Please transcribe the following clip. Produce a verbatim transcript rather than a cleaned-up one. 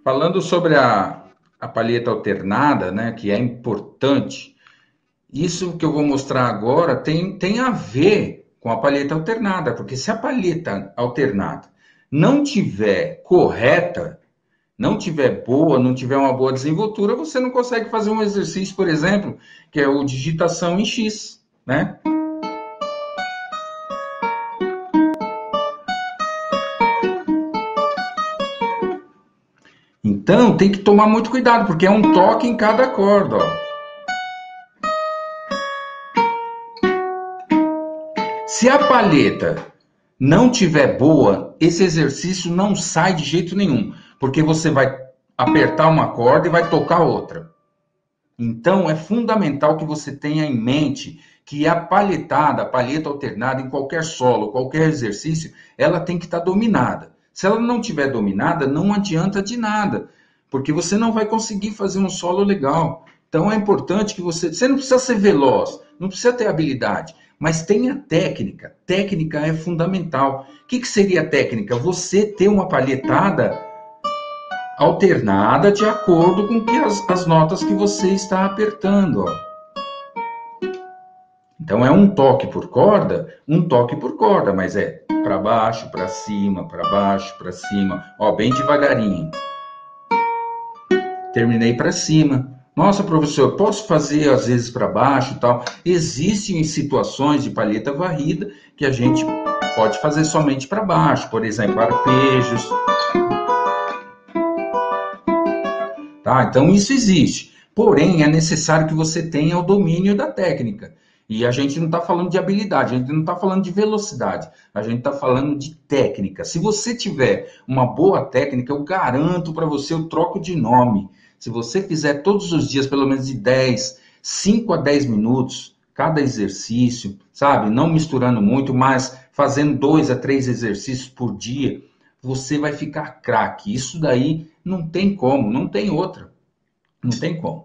Falando sobre a, a palheta alternada, né, que é importante, isso que eu vou mostrar agora tem, tem a ver com a palheta alternada, porque se a palheta alternada não tiver correta, não tiver boa, não tiver uma boa desenvoltura, você não consegue fazer um exercício, por exemplo, que é o digitação em X, né? Então, tem que tomar muito cuidado, porque é um toque em cada corda, ó. Se a palheta não tiver boa, esse exercício não sai de jeito nenhum, porque você vai apertar uma corda e vai tocar outra. Então, é fundamental que você tenha em mente que a palhetada, a palheta alternada em qualquer solo, qualquer exercício, ela tem que estar dominada. Se ela não estiver dominada, não adianta de nada, porque você não vai conseguir fazer um solo legal. Então, é importante que você... Você não precisa ser veloz, não precisa ter habilidade, mas tenha técnica. Técnica é fundamental. O que, que seria técnica? Você ter uma palhetada alternada de acordo com que as, as notas que você está apertando. Ó. Então é um toque por corda, um toque por corda, mas é para baixo, para cima, para baixo, para cima, ó, bem devagarinho. Terminei para cima. Nossa, professor, posso fazer às vezes para baixo e tal? Existem situações de palheta varrida que a gente pode fazer somente para baixo, por exemplo, arpejos. Tá? Então, isso existe. Porém, é necessário que você tenha o domínio da técnica. E a gente não está falando de habilidade, a gente não está falando de velocidade, a gente está falando de técnica. Se você tiver uma boa técnica, eu garanto para você o troco de nome. Se você fizer todos os dias, pelo menos de dez, cinco a dez minutos, cada exercício, sabe? Não misturando muito, mas fazendo dois a três exercícios por dia, você vai ficar craque. Isso daí não tem como, não tem outra. Não tem como.